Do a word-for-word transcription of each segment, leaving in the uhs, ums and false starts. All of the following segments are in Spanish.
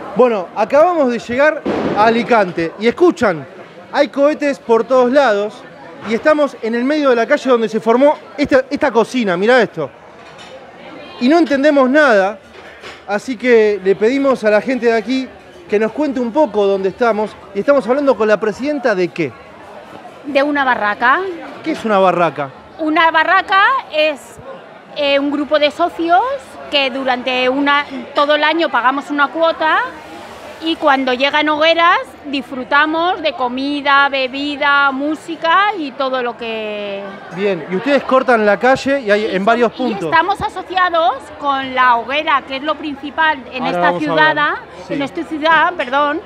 Bueno, acabamos de llegar a Alicante y escuchan, hay cohetes por todos lados y estamos en el medio de la calle donde se formó esta, esta cocina, mirá esto. Y no entendemos nada, así que le pedimos a la gente de aquí que nos cuente un poco dónde estamos y estamos hablando con la presidenta de ¿qué? De una barraca. ¿Qué es una barraca? Una barraca es eh, un grupo de socios que durante una, todo el año pagamos una cuota y cuando llegan hogueras disfrutamos de comida, bebida, música y todo lo que... Bien, y ustedes cortan la calle y hay y en varios son, puntos. Y estamos asociados con la hoguera, que es lo principal en Ahora esta vamos a ciudad, hablar. Sí. en esta ciudad, perdón,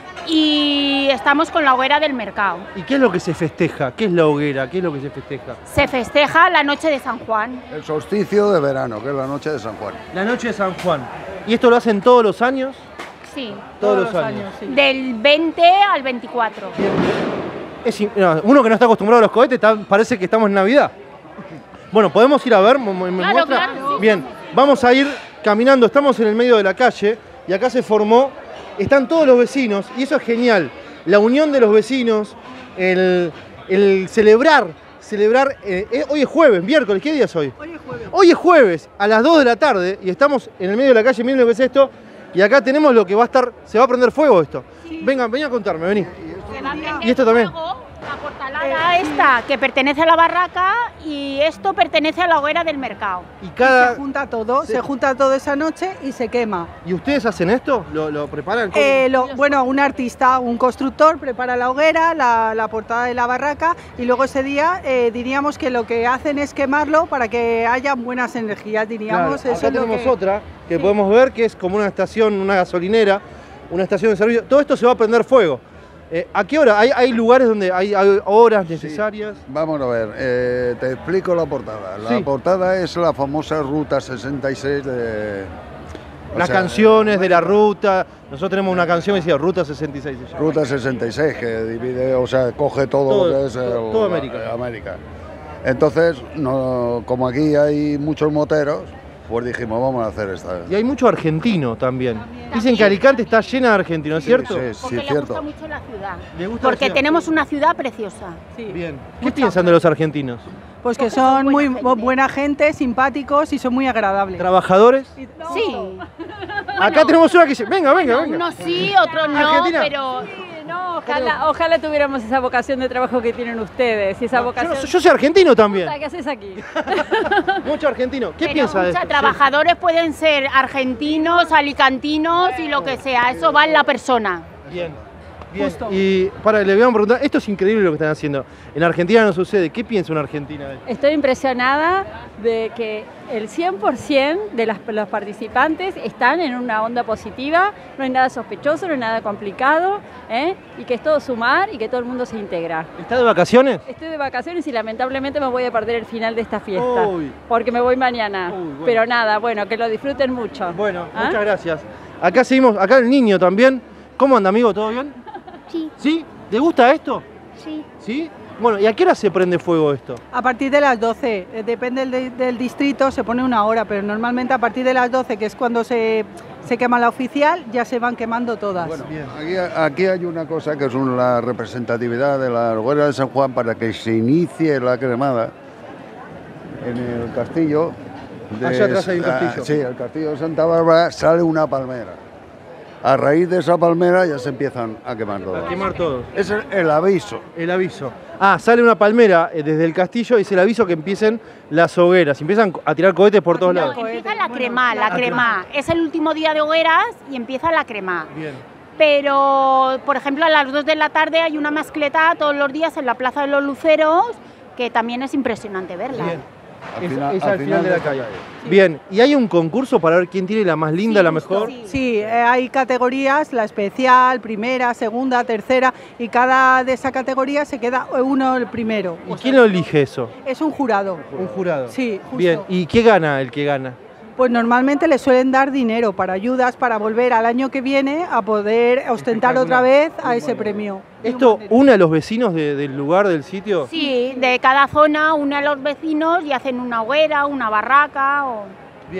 y estamos con la hoguera del mercado. ¿Y qué es lo que se festeja? ¿Qué es la hoguera? ¿Qué es lo que se festeja? Se festeja la noche de San Juan. El solsticio de verano, que es la noche de San Juan. La noche de San Juan. ¿Y esto lo hacen todos los años? Sí. Todos, todos los años. años sí. Del veinte al veinticuatro. Es, no, uno que no está acostumbrado a los cohetes está, parece que estamos en Navidad. Bueno, ¿podemos ir a ver? ¿Me, me claro, muestra? Claro, sí. Bien, vamos a ir caminando. Estamos en el medio de la calle y acá se formó, están todos los vecinos y eso es genial. La unión de los vecinos, el, el celebrar, celebrar, eh, eh, hoy es jueves, miércoles, ¿qué día es hoy? Hoy es jueves. Hoy es jueves, a las dos de la tarde y estamos en el medio de la calle, miren lo que es esto. Y acá tenemos lo que va a estar, se va a prender fuego esto. Sí. Vengan, vengan a contarme, vení. Se va a prender y esto también. Fuego, la portalada eh, esta, que pertenece a la barraca, y esto pertenece a la hoguera del mercado. Y cada... Y se junta todo, se... se junta todo esa noche y se quema. ¿Y ustedes hacen esto? ¿Lo, lo preparan? Eh, lo, bueno, un artista, un constructor prepara la hoguera, la, la portada de la barraca y luego ese día eh, diríamos que lo que hacen es quemarlo para que haya buenas energías, diríamos. Claro, eso acá es tenemos lo que... otra que sí. podemos ver que es como una estación, una gasolinera, una estación de servicio. Todo esto se va a prender fuego. Eh, ¿A qué hora? ¿Hay, hay lugares donde hay, hay horas necesarias? Sí. Vamos a ver, eh, te explico la portada. La sí. portada es la famosa Ruta sesenta y seis de... Las sea, canciones de la ruta. Nosotros tenemos una canción que decía Ruta sesenta y seis. Ruta sesenta y seis, que divide, o sea, coge todo, todo lo que es el, todo América. La, América. Entonces, no, como aquí hay muchos moteros, pues dijimos, vamos a hacer esta. Y hay mucho argentino también. también. Dicen que Alicante está llena de argentinos, sí, ¿cierto? Sí, Porque sí, le cierto. gusta mucho la ciudad. ¿Le gusta Porque la ciudad? tenemos una ciudad preciosa. Sí. Bien. ¿Qué Mucha piensan de los argentinos? Pues que son muy buena gente. buena gente, simpáticos y son muy agradables. ¿Trabajadores? No. Sí. Acá bueno, tenemos una que dice, venga, venga, venga. Unos sí, otros no, Argentina. pero... No, ojalá, ojalá tuviéramos esa vocación de trabajo que tienen ustedes. Y esa no, vocación... yo, no, yo soy argentino también. ¿Qué haces aquí? Mucho argentino. ¿Qué pero piensa de esto? Trabajadores sí. pueden ser argentinos, alicantinos y lo que sea. Eso va en la persona. Bien. Bien. Y para, le voy a preguntar, esto es increíble lo que están haciendo. En Argentina no sucede. ¿Qué piensa una argentina de esto? Estoy impresionada de que el cien por cien de las, los participantes están en una onda positiva, no hay nada sospechoso, no hay nada complicado, ¿eh? Y que es todo sumar y que todo el mundo se integra. ¿Está de vacaciones? Estoy de vacaciones y lamentablemente me voy a perder el final de esta fiesta, Uy. porque me voy mañana. Uy, bueno. Pero nada, bueno, que lo disfruten mucho. Bueno, ¿Ah? muchas gracias. Acá seguimos, acá el niño también. ¿Cómo anda, amigo? ¿Todo bien? Sí. ¿Sí? ¿Te gusta esto? Sí. ¿Sí? Bueno, ¿y a qué hora se prende fuego esto? A partir de las doce, depende del, del distrito, se pone una hora, pero normalmente a partir de las doce, que es cuando se, se quema la oficial, ya se van quemando todas. Bueno, aquí, aquí hay una cosa que es una, la representatividad de la hoguera de San Juan para que se inicie la cremada en el castillo. De, Allá atrás hay un castillo. Ah, sí, el castillo de Santa Bárbara sale una palmera. A raíz de esa palmera ya se empiezan a quemar todos. A quemar todos. Es el, el aviso. El aviso. Ah, sale una palmera desde el castillo y es el aviso que empiecen las hogueras. Empiezan a tirar cohetes por todos lados. No, empieza la crema, la crema. Es el último día de hogueras y empieza la crema. Bien. Pero, por ejemplo, a las dos de la tarde hay una mascleta todos los días en la Plaza de los Luceros, que también es impresionante verla. Bien. Al Es, final, es al al final, final de la calle. Sí. Bien, ¿y hay un concurso para ver quién tiene la más linda, sí, la mejor? Sí, sí eh, hay categorías, la especial, primera, segunda, tercera, y cada de esa categoría se queda uno el primero. ¿Y quién lo elige eso? Es un jurado. Un jurado. Sí, justo. Bien, ¿y qué gana el que gana? Pues normalmente le suelen dar dinero para ayudas para volver al año que viene a poder ostentar otra vez a ese premio. ¿Esto une a los vecinos de, del lugar, del sitio? Sí, de cada zona une a los vecinos y hacen una hoguera, una barraca. O... Bien.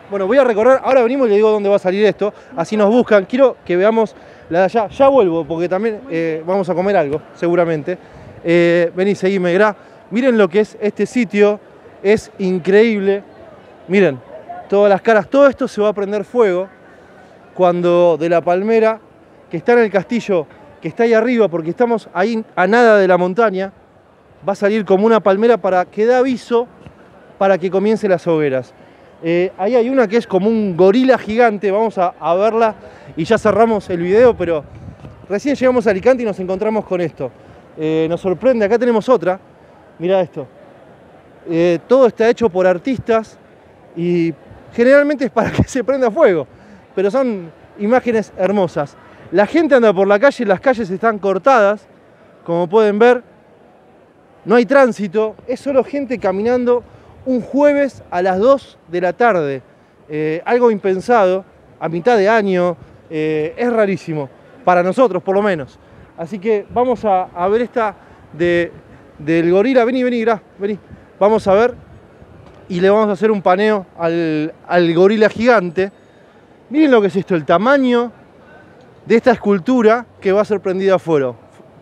Bueno, voy a recorrer, ahora venimos y le digo dónde va a salir esto, así nos buscan. Quiero que veamos la de allá. Ya vuelvo, porque también eh, vamos a comer algo, seguramente. Eh, vení, seguime, Gra. Miren lo que es este sitio, es increíble. Miren, todas las caras, todo esto se va a prender fuego cuando de la palmera, que está en el castillo, que está ahí arriba, porque estamos ahí a nada de la montaña, va a salir como una palmera para que dé aviso para que comiencen las hogueras. Eh, ahí hay una que es como un gorila gigante, vamos a, a verla y ya cerramos el video, pero recién llegamos a Alicante y nos encontramos con esto. Eh, nos sorprende, acá tenemos otra, mirá esto. Eh, todo está hecho por artistas y generalmente es para que se prenda fuego, pero son imágenes hermosas. La gente anda por la calle, las calles están cortadas, como pueden ver, no hay tránsito, es solo gente caminando un jueves a las dos de la tarde, eh, algo impensado, a mitad de año, eh, es rarísimo, para nosotros por lo menos. Así que vamos a, a ver esta de, del gorila, vení, vení, Gra, vení, vamos a ver y le vamos a hacer un paneo al, al gorila gigante. Miren lo que es esto, el tamaño de esta escultura que va a ser prendida a fuego.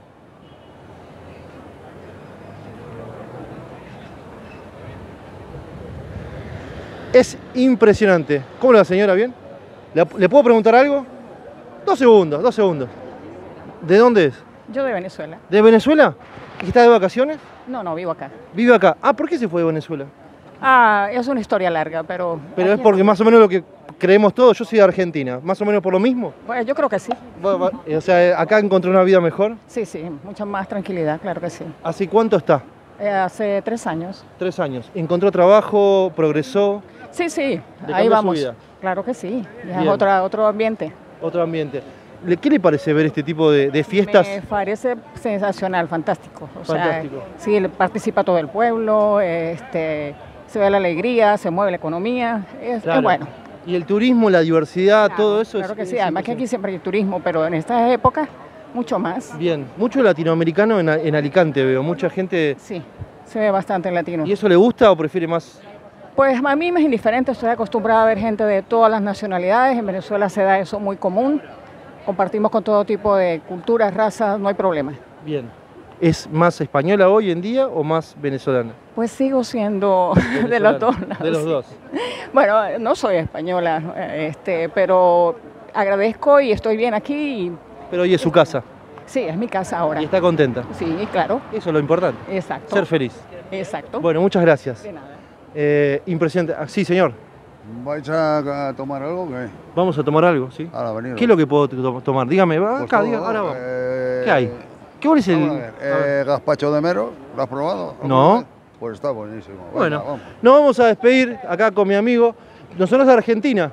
Es impresionante. ¿Cómo le va, señora? ¿Bien? ¿Le, ¿Le puedo preguntar algo? Dos segundos, dos segundos. ¿De dónde es? Yo de Venezuela. ¿De Venezuela? ¿Y está de vacaciones? No, no, vivo acá. Vive acá. Ah, ¿por qué se fue de Venezuela? Ah, es una historia larga, pero... Pero es porque más o menos lo que creemos todos. Yo soy de Argentina. ¿Más o menos por lo mismo? Bueno, yo creo que sí. Bueno, o sea, ¿acá encontré una vida mejor? Sí, sí, mucha más tranquilidad, claro que sí. ¿Hace cuánto está? Eh, hace tres años. Tres años. ¿Encontró trabajo? ¿Progresó? Sí, sí, ¿Le ahí cambió vamos. su vida? Claro que sí, ya es Bien. otra, otro ambiente. Otro ambiente. ¿Le- ¿Qué le parece ver este tipo de, de fiestas? Me parece sensacional, fantástico. O Fantástico. sea, sí, le participa todo el pueblo, este, se ve la alegría, se mueve la economía, es, Claro. es bueno. Y el turismo, la diversidad, Claro, todo eso Claro es, que es sí, además que aquí impresionante. siempre hay turismo, pero en estas épocas mucho más. Bien, mucho latinoamericano en, en Alicante veo, mucha gente. Sí, se ve bastante en latino. ¿Y eso le gusta o prefiere más? Pues a mí me es indiferente, estoy acostumbrada a ver gente de todas las nacionalidades, en Venezuela se da eso muy común, compartimos con todo tipo de culturas, razas, no hay problema. Bien. ¿Es más española hoy en día o más venezolana? Pues sigo siendo de los dos lados. De los sí. dos. Bueno, no soy española, este, pero agradezco y estoy bien aquí. Y, Pero hoy es su casa sí, es mi casa ahora. y está contenta. Sí, claro, Eso es lo importante. exacto. Ser feliz. Exacto. Bueno, muchas gracias. De nada. Eh, impresionante. Ah, sí, señor. ¿Vais a, a tomar algo o qué? Vamos a tomar algo, ¿sí? A la avenida. ¿Qué es lo que puedo to- tomar? Dígame, va Pues acá, todo, diga, ahora vamos. eh, ¿Qué hay? ¿Qué cuál es el...? Vamos a ver, eh, gazpacho de mero, ¿lo has probado? No. Pues está buenísimo. Venga, Bueno, vamos. nos vamos a despedir acá con mi amigo. Nosotros de Argentina.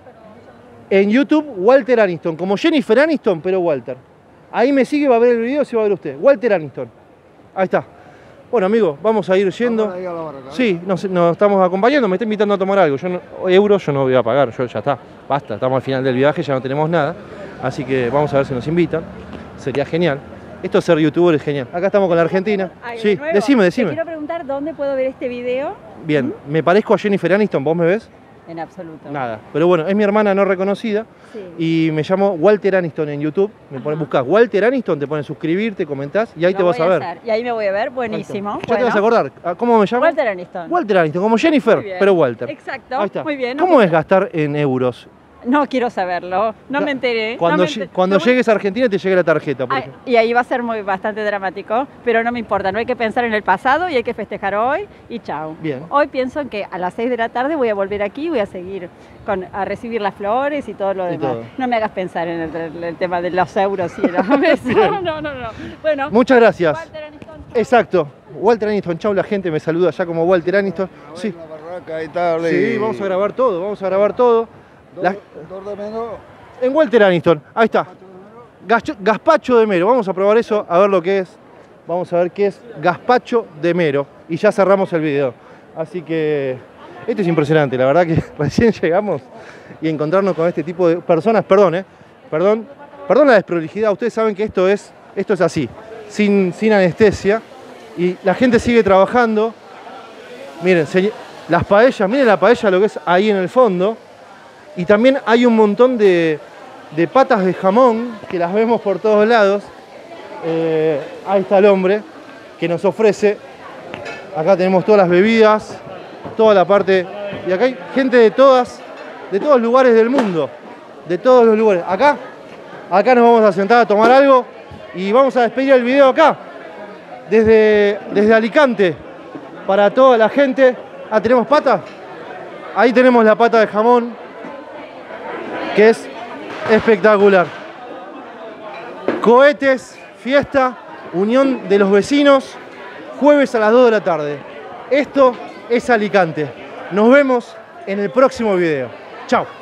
En YouTube, Walter Aniston. Como Jennifer Aniston, pero Walter. Ahí me sigue, va a ver el video, se va a ver usted. Walter Aniston. Ahí está. Bueno, amigo, vamos a ir yendo. Vamos ahí a la barraca, ¿eh? Sí, nos, nos estamos acompañando, me está invitando a tomar algo. Yo no, euros yo no voy a pagar, yo ya está. Basta, estamos al final del viaje, ya no tenemos nada. Así que vamos a ver si nos invitan. Sería genial. Esto de ser youtuber es genial. Acá estamos con la Argentina. Ay, de Sí, nuevo, decime, Te decime. quiero preguntar dónde puedo ver este video. Bien, ¿me parezco a Jennifer Aniston? ¿Vos me ves? En absoluto. Nada. Pero bueno, es mi hermana no reconocida Sí. y me llamo Walter Aniston en YouTube. Me pones, Ajá. buscás Walter Aniston, te pones suscribirte, comentás y ahí Lo te vas voy a ver. hacer. Y ahí me voy a ver, buenísimo. Ya te vas a acordar. Ah, ¿Cómo me llamo? Walter Aniston. Walter Aniston, como Jennifer, Muy bien. pero Walter. Exacto, Ahí está. muy bien. ¿Cómo no, es gastar en euros? No quiero saberlo, no me enteré. Cuando, no me lle- enter- cuando no me- llegues a Argentina te llegue la tarjeta, por Ay, ejemplo. y ahí va a ser muy bastante dramático, pero no me importa, no hay que pensar en el pasado y hay que festejar hoy y chao. Bien. Hoy pienso que a las seis de la tarde voy a volver aquí y voy a seguir con, a recibir las flores y todo lo Y demás. todo. No me hagas pensar en el, el tema de los euros y los no, no, no, no. Bueno, Muchas gracias. Walter Aniston, chao. Exacto. Walter Aniston, chau, la gente me saluda ya como Walter Aniston. Sí, La barraca y tal. sí, y- vamos a grabar todo, vamos a grabar todo. Dos, La- dos de menos. En Walter Aniston, ahí está. Gacho- Gazpacho de mero, vamos a probar eso, a ver lo que es. Vamos a ver qué es gazpacho de mero. Y ya cerramos el video. Así que esto es impresionante, la verdad que recién llegamos y encontrarnos con este tipo de personas, perdón, eh, perdón, perdón la desprolijidad, ustedes saben que esto es, esto es así, sin, sin anestesia. Y la gente sigue trabajando. Miren, señ- las paellas, miren la paella lo que es ahí en el fondo. Y también hay un montón de, de patas de jamón que las vemos por todos lados. Eh, ahí está el hombre que nos ofrece. Acá tenemos todas las bebidas, toda la parte. Y acá hay gente de todas, de todos lugares del mundo. De todos los lugares. Acá, acá nos vamos a sentar a tomar algo y vamos a despedir el video acá. Desde, desde Alicante, para toda la gente. Ah, ¿tenemos pata? Ahí tenemos la pata de jamón, que es espectacular. Cohetes, fiesta, unión de los vecinos, jueves a las dos de la tarde. Esto es Alicante. Nos vemos en el próximo video. Chao.